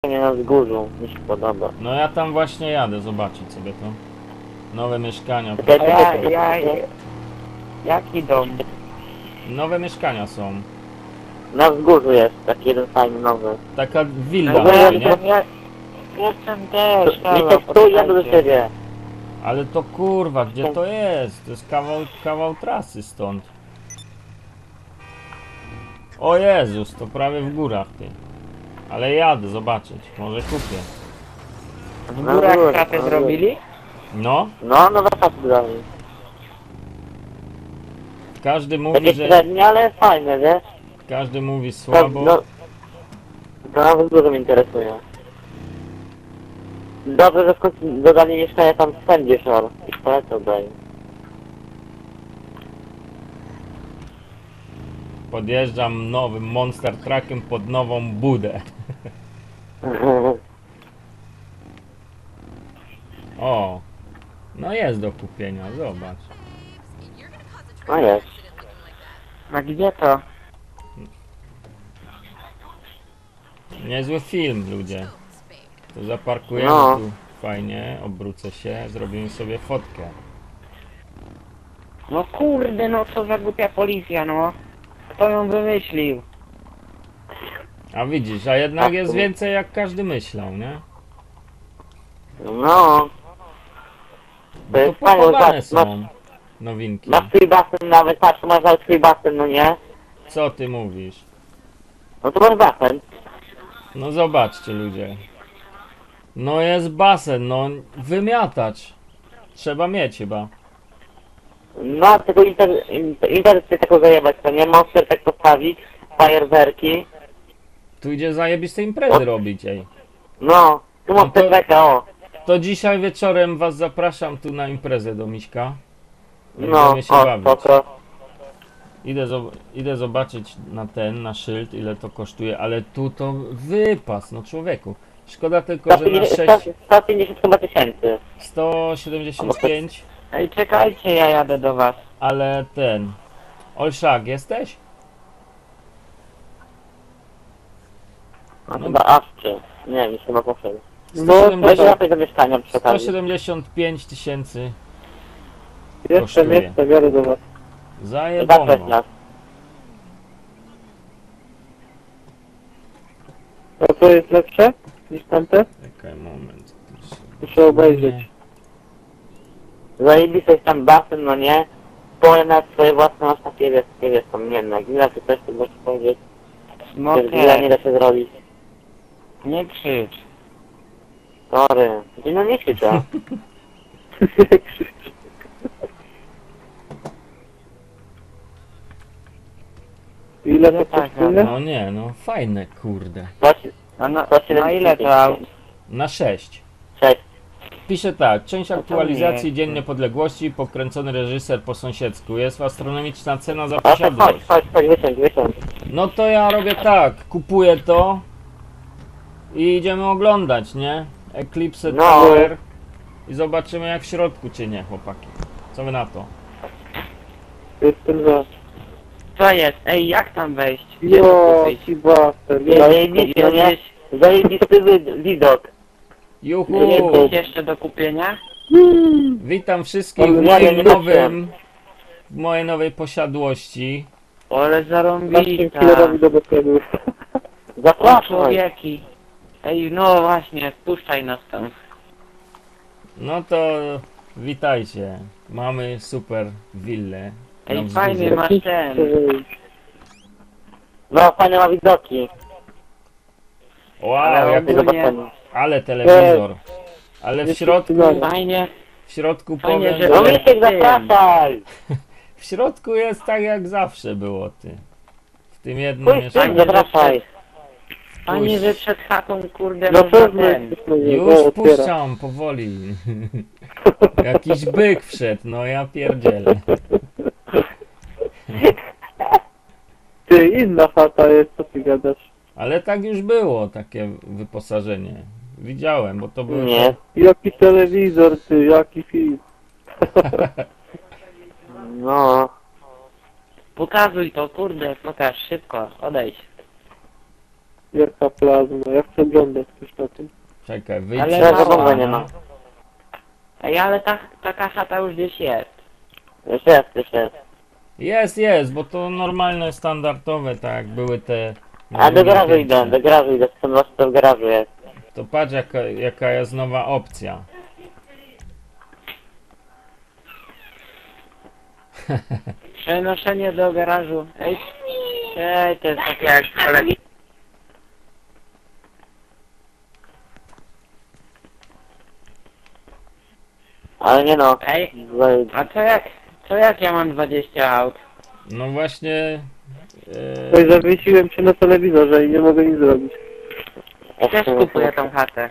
Nie na wzgórzu, mi się podoba. No ja tam właśnie jadę zobaczyć sobie to. Nowe mieszkania. Jaki dom? Nowe mieszkania są. Na wzgórzu jest taki jeden fajny nowy. Taka willa, No ja nie? Jestem też, Nie tu jadę do siebie. Ale to kurwa, gdzie to jest? To jest kawał trasy stąd. O Jezus, to prawie w górach, ty. Ale jadę zobaczyć, może kupię. W górach chatę zrobili? No, No, nowe pasy zrobił. każdy mówi, Takie że... średnie, ale fajne, wiesz? Każdy mówi To, słabo. no, to na wzgórzu mnie interesuje. Dobrze, że w końcu dodali mieszkania tam w Sandzie Shore. I polecę daję. Podjeżdżam nowym Monster Truckiem pod nową budę. O, no jest do kupienia, zobacz. No jest. A gdzie to? Niezły film, ludzie. To zaparkujemy No. tu fajnie, obrócę się, zrobimy sobie fotkę. No kurde, no co za głupia policja, no. Kto ją wymyślił? A widzisz, a jednak jest więcej jak każdy myślał, nie? No. Bo to jest fajne, pochowane masz, są nowinki. masz swój basen nawet, patrz, masz nawet swój basen, no nie? Co ty mówisz? No to masz basen. No zobaczcie, ludzie. No jest basen, no wymiatacz. Trzeba mieć chyba. No, tylko internet chce taką zajebać, to nie? Monster tak postawić, fajerwerki. Tu idzie zajebiste imprezy robić, ej. No, tu No Monster to- Beka, o. To dzisiaj wieczorem was zapraszam tu na imprezę do Miśka. No, Będziemy się o, bawić. spoko. Idę zobaczyć na szyld, ile to kosztuje, ale tu to wypas, no człowieku. Szkoda tylko, że na 150 chyba tysięcy. 175, Ej, czekajcie, ja jadę do was. ale ten... Olszak, jesteś? No, chyba awczy. Nie wiem, chyba poszedł. No, 170 to łapać do mieszkania przy okazji. 175 tysięcy Jestem, kosztuje. jadę do was. Zaprać Zajebongo. nas. A to jest lepsze niż tamte? Czekaj moment. Muszę obejrzeć. Zajebisty jest tam basen, no nie? Pole na swoje własne masz takie, wiesz, tam, nie wiem, na gmina czy coś, to możesz powiedzieć. No Że gmina nie nie, da się zrobić. nie krzycz. Sorry. No nie krzyczę. Ile to Nie tak, kosztuje? No nie, no fajne kurde. A na 175 ile to aut? Na 6. 6. Pisze tak, część to aktualizacji nie. Dzień Niepodległości, pokręcony reżyser po sąsiedzku. Jest astronomiczna cena za A to posiadłość. chodź, wysiądź. No to ja robię tak, kupuję to i idziemy oglądać, nie? Eclipse No. Tower i zobaczymy jak w środku cię nie, chłopaki. Co wy na to? Jestem za. Co jest? Ej, jak tam wejść? Gdzie tu Jo, wyjść? Sebastian. Zajebisty, no nie? Zajebisty widok. Juhu! Jest jeszcze do kupienia? Witam wszystkich Ale w ładnie moim nie w mojej nowej posiadłości. Ale Naszym zarąbista. killerowi do bezpieczeństwa. O Zapraszaj. człowieki. Ej, no właśnie, spuszczaj nas tam. No to witajcie. Mamy super willę. na Ej, wzgórzu. fajny masz ten. No, fajne ma widoki. Wow, Ale jak, Tego ogólnie- basenu. ale telewizor. Ale w środku Fajnie. powiem, Fajnie, że- No że Misiek, zapraszaj. w środku jest tak jak zawsze było, ty. W tym jednym Pójdź, mieszkaniu. zapraszaj. Fajnie, że przed chatą, kurde, Na można pewno ten. jesteśmy Już otwiera. puszczam powoli. Jakiś byk wszedł, no ja pierdzielę. Ty, inna chata jest, co ty gadasz? Ale tak już było, takie wyposażenie. Widziałem, bo to były... Nie. Jaki telewizor, ty, jaki film. No. Pokazuj to, kurde, pokaż szybko, odejdź. Wielka plazma, ja chcę oglądać coś na tym. Czekaj, wyjdź Ale z mało. pana. nie ma. Ej, ale taka chata już gdzieś jest. Już jest, już jest. Jest, bo to normalne, standardowe, tak jak były te... na A do drugim garażu idę, piętrze. do garażu idę, chcę zobaczyć co w garażu jest. To patrz jaka jest nowa opcja. Przenoszenie do garażu. Ej, to jest takie jak kolegi. Ale nie no. Ej, z- a co jak ja mam 20 aut? No właśnie... Coś zawiesiłem się na telewizorze i nie mogę nic zrobić. Też kupuję tą chatę.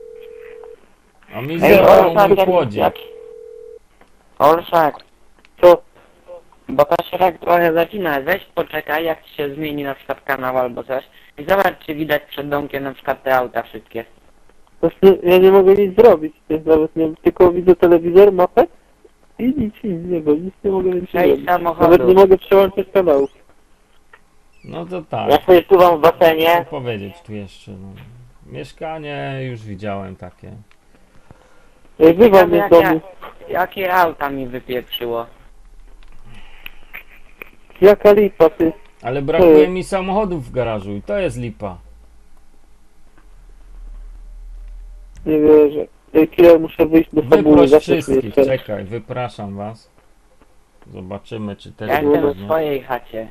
A mi Ej, zero Olszak, mój chłodzi. Olszak, Co? bo to się tak trochę zacina. Weź poczekaj, jak ci się zmieni na przykład kanał albo coś. I zobacz, czy widać przed domkiem na przykład te auta wszystkie. Właśnie ja nie mogę nic zrobić, nawet nie, tylko widzę telewizor, mapę i nic nie mogę więcej Ej, zrobić. samochodu. Nawet nie mogę przełączyć kanałów. No to Ja tak. sobie pływam w basenie. Co powiedzieć tu jeszcze, no. Mieszkanie już widziałem takie. Ej, wywal mnie z Ciekawe, domu. jakie auta mi wypieprzyło. Jaka lipa, ty. Ale brakuje mi samochodów w garażu i to jest lipa. Nie wierzę. Ej, Killer, muszę wyjść do fabuły. Wyproś zawsze wszystkich, czuję czekaj, wypraszam was. Zobaczymy czy też Ja jestem będzie. w swojej chacie.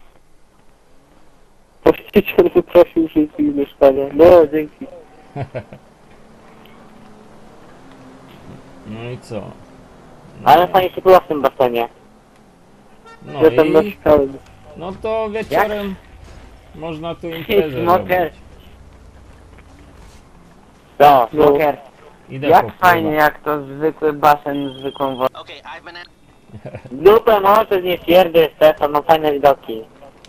Właściciel wyprosił wszystkich z mieszkania. No, dzięki. No i co? No, Ale fajnie się pływa w tym basenie. no Ja tam i nasikałem. no to wieczorem można tu imprezę Smoker, zrobić. No. No. smoker. Idę Jak popływać. fajnie, jak to zwykły basen z zwykłą wodą. Dupę może nie pierdy, Stefan, mam fajne widoki.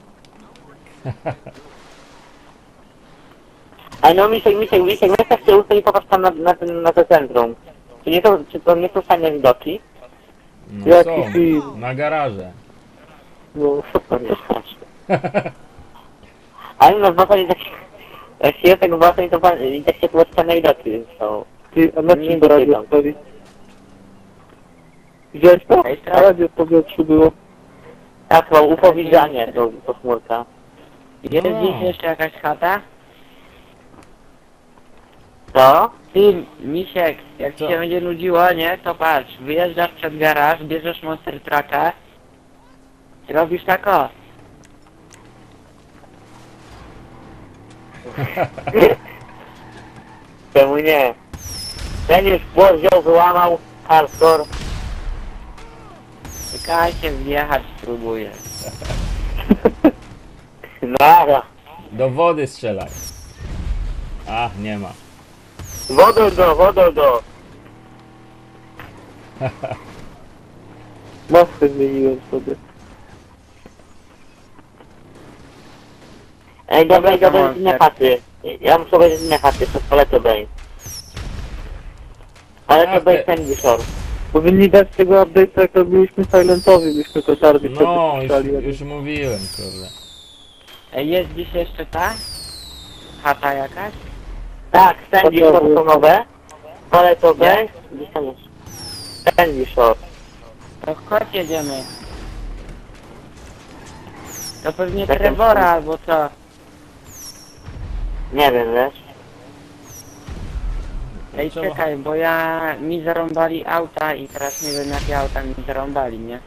Ale no Misiek, weź tak się ustań i popatrz tam na to centrum. Czy to nie są fajne widoki? No Jaki są, film? na garaże. No, Ale no w basenie tak... Jak się jest tego basenu, to i tak się tłumaczy fajne widoki są. ty, a na Nie czym to radio dotykam. stoi? Widziałeś to? Ej, A radio w powietrzu było. Tak, chyba UFO widzianie, to chmurka. Jest No. dziś jeszcze jakaś chata? Co? Ty, Misiek, jak ci Co? się będzie nudziło, nie, to patrz, wyjeżdżasz przed garaż, bierzesz Monster Trucka i robisz tak o. Czemu nie? Ten już płot wziął, wyłamał, hardcore. Czekajcie, wjechać spróbuję. Nara. Do wody strzelaj. A, nie ma. Wodą go. Maskę zmieniłem sobie. Ej, dobra, idę Dobra, obejrzeć inne tak. chaty. Ja muszę obejrzeć inne chaty, przez Paletto Bay. Paletto Ach, Bay te- Sandy Shore. Powinni dać tego update'a, jak robiliśmy Silentowi, byśmy to czarny No, wtedy już mówiłem, kurde. Ej, jest dziś jeszcze ta? Chata jakaś? Tak, Sandy Dobra. Shore są nowe. Paletto Bay. Gdzieś tam jest. Sandy Shore. To chodź jedziemy. To pewnie Tak, Trevora tak. albo co? Nie wiem, wiesz? Ej, Trzeba- czekaj, bo mi zarąbali auta i teraz nie wiem jakie auta mi zarąbali, nie?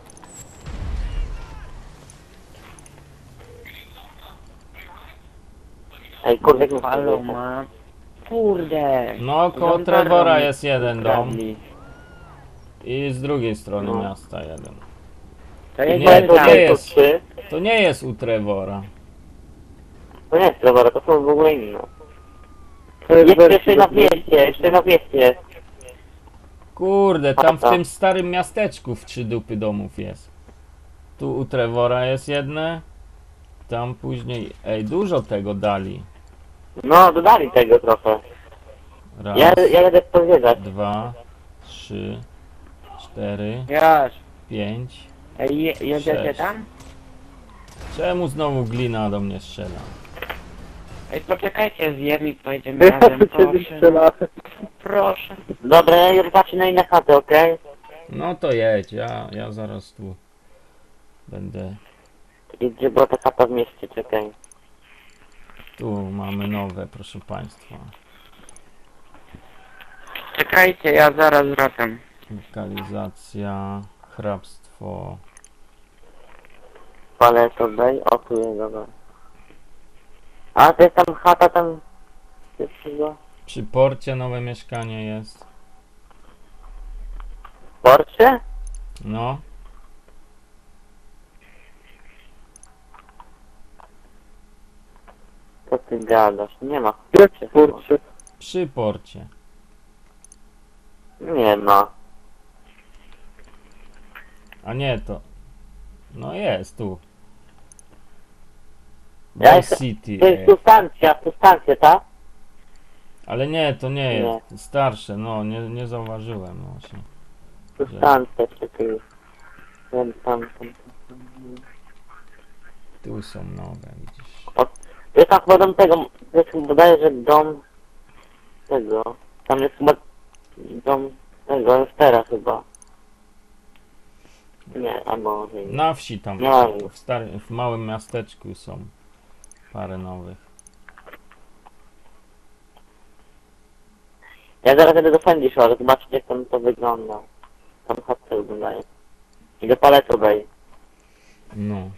Ej, kurde, jak Halo, ma. Kurde. No, koło Dom Trevora Barrow jest jeden dom ukradli. i z drugiej strony No. miasta jeden. To Nie, jedziemy to tam. nie jest. 3. To nie jest u Trevora. To nie jest Trevora, to są w ogóle inne. To jest Jeszcze wersja na do- wieście, jeszcze na wieście jest. Kurde, tam w Aha. tym starym miasteczku w 3 dupy domów jest. Tu u Trevora jest jedne. Tam później... Ej, dużo tego dali. No, dodali tego trochę. Raz, Ja jadę pozwiedzać. 2, 3, 4, Już. 5. Ej, jedziecie Sześć. tam? Czemu znowu glina do mnie strzela? Ej, poczekajcie, zjem i pojedziemy Ja razem, do ciebie proszę. strzelałem. Proszę. Dobra, ja już patrzę na inne chaty, okej? No to jedź, ja zaraz tu będę. I gdzie była ta chata w mieście, czekaj. Tu mamy nowe, proszę państwa. Czekajcie, ja zaraz wracam. Lokalizacja, hrabstwo. Paleto Bay, o tu jest, dobra. A to jest tam chata, tam... jest chyba... Przy porcie nowe mieszkanie jest. W Porcie? No, Co ty gadasz? Nie ma w Jak Porcie w Porcie. przy porcie. chyba. Nie ma. A nie to. No jest tu. Ja Bay jestem- City. To jest tu stacja, tak? Ale nie, to nie Nie. jest. Starsze, no nie zauważyłem właśnie. Tu stacja, czekaj. Tam. Tu są nowe, widzisz. To jest tam chyba dom tego, to jest chyba wydaje, że dom tego. Tam jest chyba dom tego, już teraz chyba. Nie, albo może nie. Na wsi tam, No. w małym miasteczku są parę nowych. Ja zaraz będę do Fendi szła, ale zobaczyć jak tam to wygląda. Tam chatce wyglądają. I do Paleto Bay. No.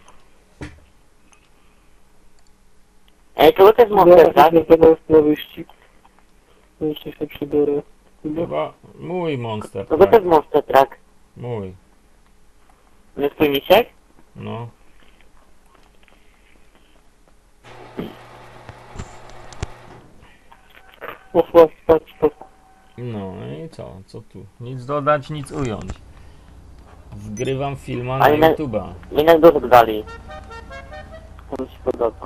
Ej, to jest monster, tak? Ja zaraz na wyścig. Jeszcze się przybiorę. Chyba mój monster To jest truck. monster, tak? Mój. Nie twój misiek? No. Poszła spać to. No i co? Co tu? Nic dodać, nic ująć. Wgrywam filma na Ale na- YouTube'a. Jednak dużo dali. To mi się podoba.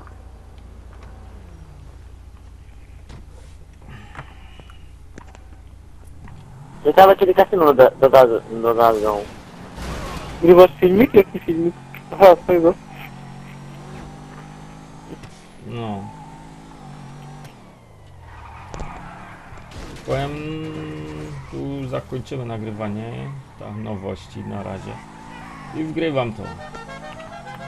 Ciekawe kiedy kasyno dodadzą. Grywasz filmik? Jaki filmik? Aha, tego. No. Powiem, tu zakończymy nagrywanie. Tak, nowości na razie. I wgrywam to.